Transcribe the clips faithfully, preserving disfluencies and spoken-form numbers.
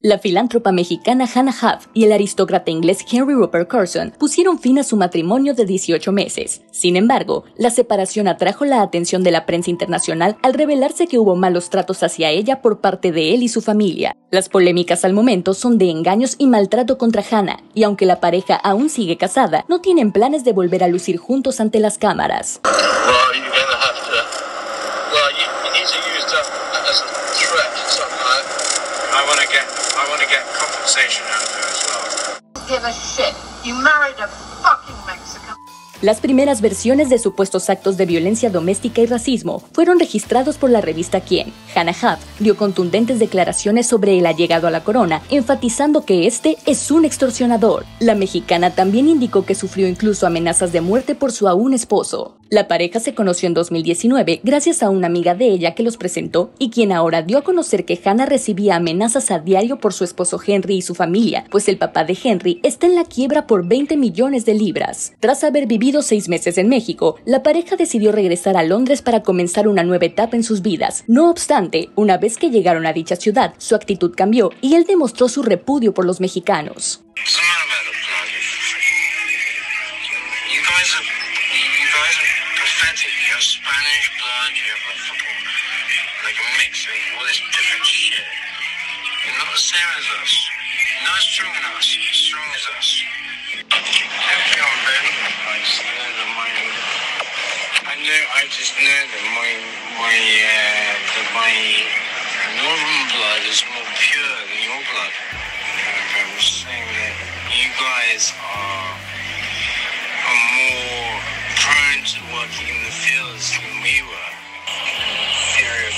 La filántropa mexicana Hannah Huff y el aristócrata inglés Henry Rupert Curzon pusieron fin a su matrimonio de dieciocho meses. Sin embargo, la separación atrajo la atención de la prensa internacional al revelarse que hubo malos tratos hacia ella por parte de él y su familia. Las polémicas al momento son de engaños y maltrato contra Hannah, y aunque la pareja aún sigue casada, no tienen planes de volver a lucir juntos ante las cámaras. Las primeras versiones de supuestos actos de violencia doméstica y racismo fueron registrados por la revista Quién. Hannah Huff dio contundentes declaraciones sobre el allegado a la corona, enfatizando que este es un extorsionador. La mexicana también indicó que sufrió incluso amenazas de muerte por su aún esposo. La pareja se conoció en dos mil diecinueve gracias a una amiga de ella que los presentó y quien ahora dio a conocer que Hannah recibía amenazas a diario por su esposo Henry y su familia, pues el papá de Henry está en la quiebra por veinte millones de libras. Tras haber vivido seis meses en México, la pareja decidió regresar a Londres para comenzar una nueva etapa en sus vidas. No obstante, una vez que llegaron a dicha ciudad, su actitud cambió y él demostró su repudio por los mexicanos. I just know that my my uh, that my northern blood is more pure than your blood. And I'm just saying that you guys are are more prone to working in the fields than we were. Serious.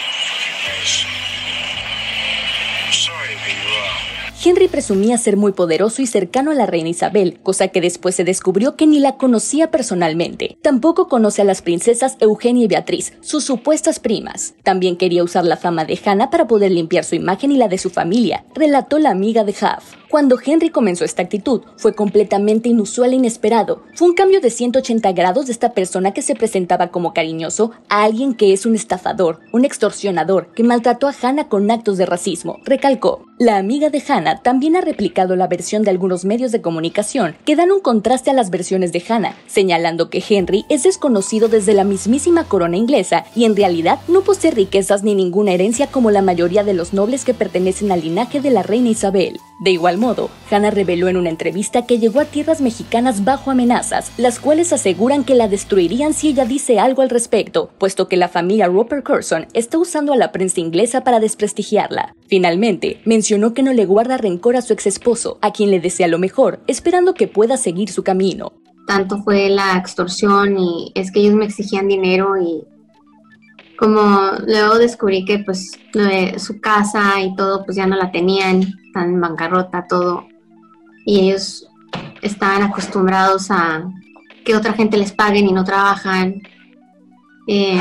I'm sorry to be wrong. Henry presumía ser muy poderoso y cercano a la reina Isabel, cosa que después se descubrió que ni la conocía personalmente. Tampoco conoce a las princesas Eugenia y Beatriz, sus supuestas primas. También quería usar la fama de Hannah para poder limpiar su imagen y la de su familia, relató la amiga de Huff. Cuando Henry comenzó esta actitud, fue completamente inusual e inesperado. Fue un cambio de ciento ochenta grados de esta persona que se presentaba como cariñoso a alguien que es un estafador, un extorsionador, que maltrató a Hannah con actos de racismo, recalcó. La amiga de Hannah también ha replicado la versión de algunos medios de comunicación que dan un contraste a las versiones de Hannah, señalando que Henry es desconocido desde la mismísima corona inglesa y en realidad no posee riquezas ni ninguna herencia como la mayoría de los nobles que pertenecen al linaje de la reina Isabel. De igual modo, Hannah reveló en una entrevista que llegó a tierras mexicanas bajo amenazas, las cuales aseguran que la destruirían si ella dice algo al respecto, puesto que la familia Rupert Curzon está usando a la prensa inglesa para desprestigiarla. Finalmente, mencionó que no le guarda rencor a su ex esposo, a quien le desea lo mejor, esperando que pueda seguir su camino. Tanto fue la extorsión y es que ellos me exigían dinero y como luego descubrí que pues lo de su casa y todo pues ya no la tenían, están en bancarrota todo y ellos estaban acostumbrados a que otra gente les paguen y no trabajan. Eh,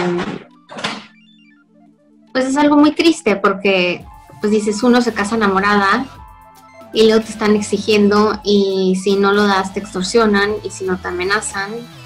pues es algo muy triste porque pues dices uno se casa enamorada y luego te están exigiendo y si no lo das te extorsionan y si no te amenazan.